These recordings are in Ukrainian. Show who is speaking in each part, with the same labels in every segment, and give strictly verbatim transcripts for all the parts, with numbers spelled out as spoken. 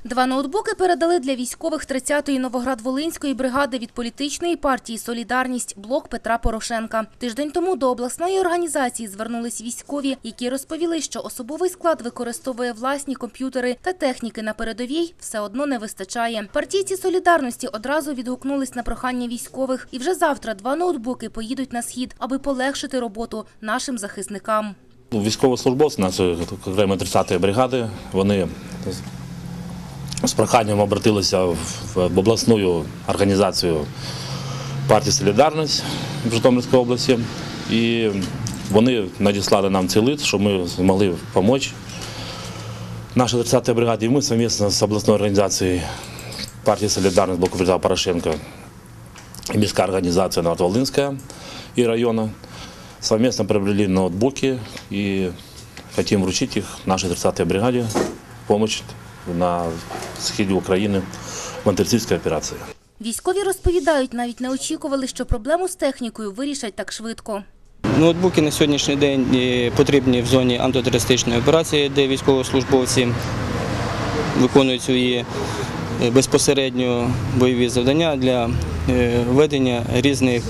Speaker 1: Два ноутбуки передали для військових тридцятої Новоград-Волинської бригади від політичної партії «Солідарність» «Блок Петра Порошенка». Тиждень тому до обласної організації звернулись військові, які розповіли, що особовий склад використовує власні комп'ютери та техніки на передовій все одно не вистачає. Партійці «Солідарності» одразу відгукнулись на прохання військових. І вже завтра два ноутбуки поїдуть на схід, аби полегшити роботу нашим захисникам.
Speaker 2: Військовослужбовці нашої окремої тридцятої бригади, вони з проханням обратилися в обласну організацію партії «Солідарність» в Житомирській області. І вони надіслали нам цей лист, щоб ми змогли допомогти нашій тридцятій бригаді. І ми спільно з обласною організацією партії «Солідарність» «Блоку Петра Порошенка» і міська організація Новоград-Волинська і району совместно приобрели ноутбуки и хотим вручить их нашей тридцатой бригаде в помощь на сході України в антитерористичній операції.
Speaker 1: Військові розповідають, навіть не очікували, що проблему з технікою вирішать так швидко.
Speaker 3: Ноутбуки на сьогоднішній день потрібні в зоні антитерористичної операції, де військовослужбовці виконують свої безпосередньо бойові завдання для ведення різних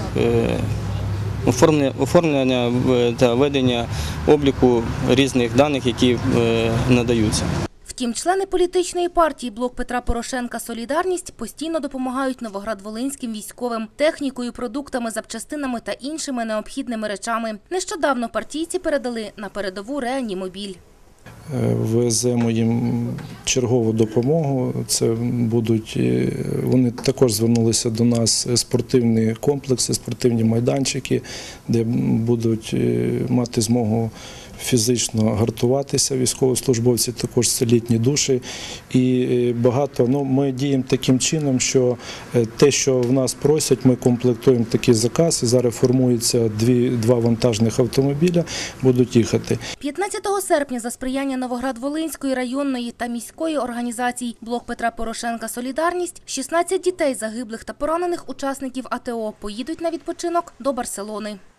Speaker 3: оформлення та ведення обліку різних даних, які надаються.
Speaker 1: Втім, члени політичної партії «Блок Петра Порошенка. Солідарність» постійно допомагають новоград-волинським військовим технікою, продуктами, запчастинами та іншими необхідними речами. Нещодавно партійці передали на передову реанімобіль.
Speaker 4: Веземо їм чергову допомогу. Це будуть, вони також звернулися до нас спортивні комплекси, спортивні майданчики, де будуть мати змогу фізично гартуватися військовослужбовці, також це літні душі. І багато, ну, ми діємо таким чином, що те, що в нас просять, ми комплектуємо такий заказ, і зараз формуються дві, два вантажних автомобіля, будуть їхати.
Speaker 1: п'ятнадцятого серпня за сприяння Новоград-Волинської районної та міської організацій «Блок Петра Порошенка. Солідарність» шістнадцять дітей загиблих та поранених учасників АТО поїдуть на відпочинок до Барселони.